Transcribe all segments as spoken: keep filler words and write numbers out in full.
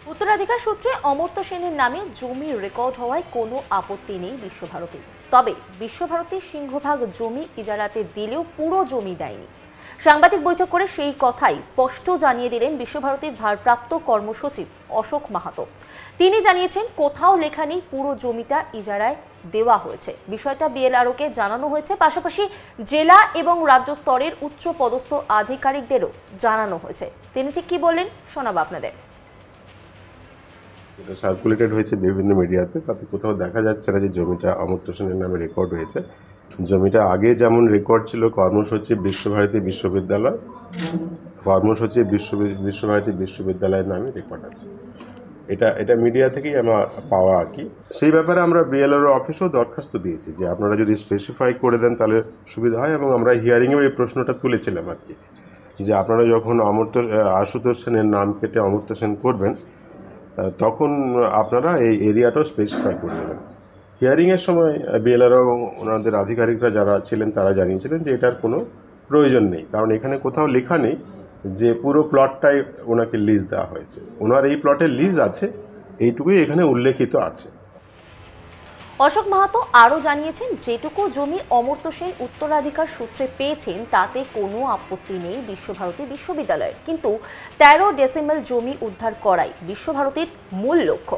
উত্তরাধিকার সূত্রে অমর্ত্য সেনের নামে জমি রেকর্ড হওয়ায় কোনো আপত্তি নেই বিশ্বভারতীর। তবে বিশ্বভারতী সিংহভাগ জমি ইজারাতে দিলেও পুরো জমি দেয়নি। সাংবাদিক বৈঠক করে সেই কথাই স্পষ্ট জানিয়ে দিলেন বিশ্বভারতীর ভারপ্রাপ্ত কর্মসচিব অশোক মাহাতো। তিনি জানিয়েছেন, কোথাও লেখা নেই পুরো জমিটা ইজারায় দেওয়া হয়েছে। বিষয়টা বিএলআরও-কে জানানো হয়েছে, পাশাপাশি জেলা এবং রাজ্য স্তরের উচ্চ পদস্থ আধিকারিকদেরও জানানো হয়েছে। তিনি ঠিক কি বললেন শোনাবো আপনাদের। এটা সার্কুলেটেড হয়েছে বিভিন্ন মিডিয়াতে, তাতে কোথাও দেখা যাচ্ছে না যে জমিটা অমর্ত্য সেনের নামে রেকর্ড হয়েছে। জমিটা আগে যেমন রেকর্ড ছিল কর্মসচিব বিশ্বভারতী বিশ্ববিদ্যালয়, কর্মসচিব বিশ্ব বিশ্বভারতী বিশ্ববিদ্যালয়ের নামে রেকর্ড আছে। এটা এটা মিডিয়া থেকেই আমার পাওয়া আর কি। সেই ব্যাপারে আমরা বিএলআরও অফিসেও দরখাস্ত দিয়েছি যে আপনারা যদি স্পেসিফাই করে দেন তাহলে সুবিধা হয়, এবং আমরা হিয়ারিংয়েও এই প্রশ্নটা তুলেছিলাম আর কি, যে আপনারা যখন অমর্ত্য আশুতোষ সেনের নাম কেটে অমর্ত্য সেন করবেন তখন আপনারা এই এরিয়াটাও স্পেসিফাই করে দেবেন। হিয়ারিংয়ের সময় বিএলআরও এবং ওনাদের আধিকারিকরা যারা ছিলেন তারা জানিয়েছিলেন যে এটার কোনো প্রয়োজন নেই, কারণ এখানে কোথাও লেখা নেই যে পুরো প্লটটাই ওনাকে লিজ দেওয়া হয়েছে। ওনার এই প্লটের লিজ আছে, এইটুকুই এখানে উল্লেখিত আছে। অশোক মাহাতো আরও জানিয়েছেন, যেটুকু জমি অমর্ত্য সেন উত্তরাধিকার সূত্রে পেয়েছেন তাতে কোনো আপত্তি নেই বিশ্বভারতী বিশ্ববিদ্যালয়ের, কিন্তু তেরো ডেসিমেল জমি উদ্ধার করাই বিশ্বভারতীর মূল লক্ষ্য।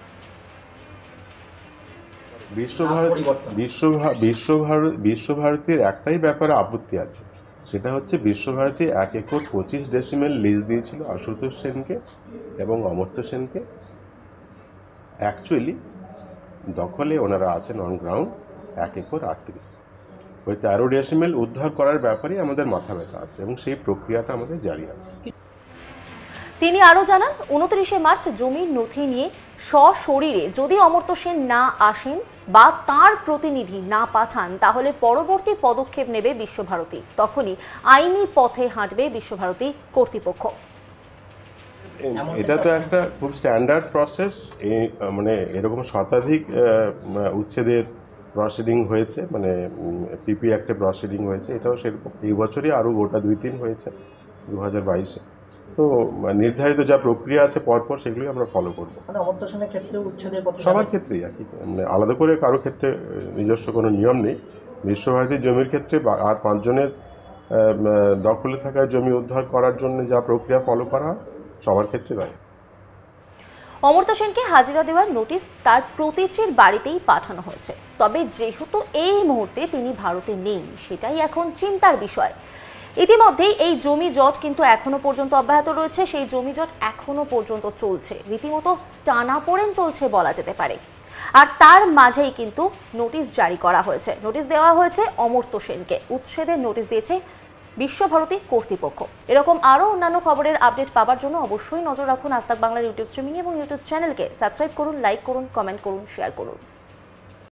বিশ্বভারতীর একটাই ব্যাপারে আপত্তি আছে, সেটা হচ্ছে বিশ্বভারতী এক একর পঁচিশ ডেসিমেল লিজ দিয়েছিল আশুতোষ সেনকে এবং অমর্ত্য সেনকে। অ্যাকচুয়ালি দখলে ওনারা আছেন অন গ্রাউন্ড এক একর আটত্রিশ। ওই তেরো ডেসিমেল উদ্ধার করার ব্যাপারে আমাদের মাথা ব্যথা আছে এবং সেই প্রক্রিয়াটা আমাদের জারি আছে। তিনি আরও জানান, উনত্রিশে মার্চ জমির নথি নিয়ে সশরীরে যদি অমর্ত্য সেন না আসেন বা তার প্রতিনিধি না পাঠান তাহলে পরবর্তী পদক্ষেপ নেবে বিশ্বভারতী। তখনই আইনি পথে হাঁটবে বিশ্বভারতী কর্তৃপক্ষ। এটা তো একটা খুব স্ট্যান্ডার্ড প্রসেস। এই মানে এরকম শতাধিক উচ্ছেদের প্রসিডিং হয়েছে, মানে পিপি অ্যাক্টে প্রসিডিং হয়েছে। এটাও সেরকম এই বছরই আরও গোটা দুই তিন হয়েছে দু হাজার বাইশে। তো নির্ধারিত যা প্রক্রিয়া আছে পরপর সেগুলি আমরা ফলো করবো। সবার ক্ষেত্রেই আর কি, মানে আলাদা করে কারো ক্ষেত্রে নিজস্ব কোনো নিয়ম নেই। বিশ্বভারতীর জমির ক্ষেত্রে আর পাঁচজনের দখলে থাকা জমি উদ্ধার করার জন্য যা প্রক্রিয়া ফলো করা হয় সবার ক্ষেত্রে তাই। অমর্ত্য সেনকে হাজিরা দেওয়ার নোটিশ তার প্রতিচির বাড়িতেই পাঠানো হয়েছে। তবে যেহেতু এই মুহূর্তে তিনি ভারতে নেই, সেটাই এখন চিন্তার বিষয়। ইতিমধ্যেই এই জমি জট কিন্তু এখনো পর্যন্ত অব্যাহত রয়েছে। সেই জমি জট এখনো পর্যন্ত চলছে, রীতিমতো টানাপোড়েন চলছে বলা যেতে পারে। আর তার মাঝেই কিন্তু নোটিশ জারি করা হয়েছে। নোটিশ দেওয়া হয়েছে অমর্ত্য সেনকে, উচ্ছেদের নোটিশ দিয়েছে বিশ্বভারতী কর্তৃপক্ষ। এরকম আরও অন্যান্য খবরের আপডেট পাওয়ার জন্য অবশ্যই নজর রাখুন আজতাক বাংলার ইউটিউব স্ট্রিমিং এবং ইউটিউব চ্যানেলকে সাবস্ক্রাইব করুন, লাইক করুন, কমেন্ট করুন, শেয়ার করুন।